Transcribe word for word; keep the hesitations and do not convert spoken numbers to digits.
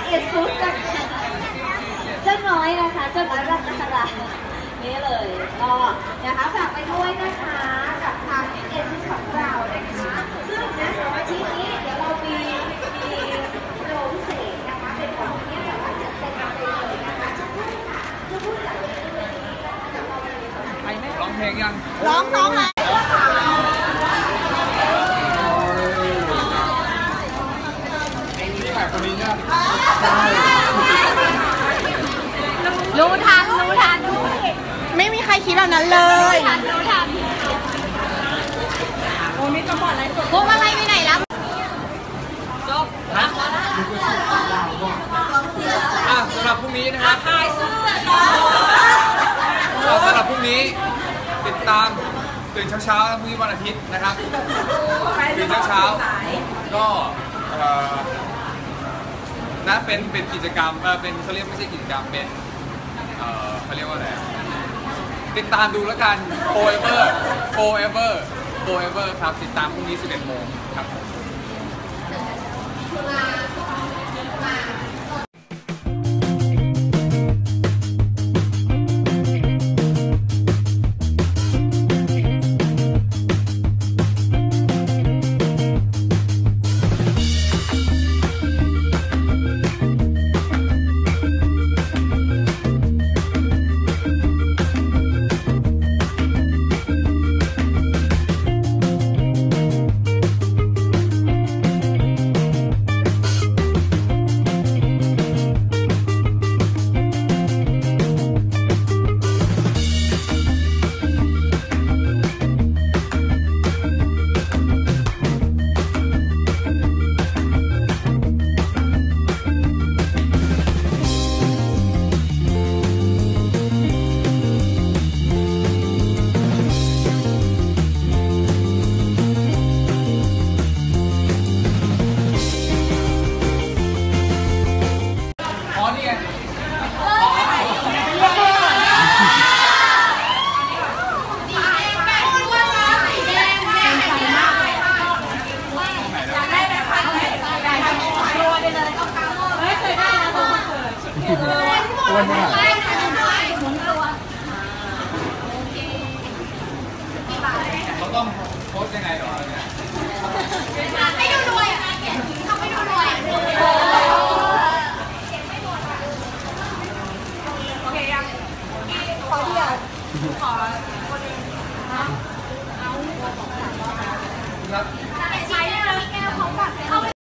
เอ็ดซุปนะคะเจ้าน้อยนะคะเจ้าน้อยรัตนรานี่เลยก็นะคะฝากไปด้วยนะคะกับทางเอ็ดซุปของเรานะคะซึ่งนะทีนี้เดี๋ยวเรามีมีโปรพิเศษนะคะเป็นของที่แบบว่าจัดเต็มไปเลยนะคะจะพูดค่ะจะพูดจากเวทีร้องเพลงยังร้องร้องเลยนี่แบบคนนี้เนี่ยรู้ทันรู้ทันไม่มีใครคิดแบบนั้นเลยรู้ทันโอ้มีกระบอกอะไรพวกอะไรไปไหนแล้วจบนะอ่ะสำหรับพรุ่งนี้นะครับขายเสื้อสำหรับพรุ่งนี้ติดตามตื่นเช้าๆพรุ่งนี้วันอาทิตย์นะครับตื่นเช้าๆก็นะเป็นเป็นกิจกรรมเป็นเขาเรียกไม่ใช่กิจกรรมเป็นเขาเรียกว่าอะไรติดตามดูแล้วกัน forever forever forever ครับติดตามพรุ่งนี้สิบเอ็ดโมงครับเขาต้องโพสยังไงหรอเนี่ยไม่ดูรวยอ่ะเขาไม่ดูรวยโอเคยังขอเดียวขอคนนึงเอาเอาใช้เลยแก้วเขาแบบ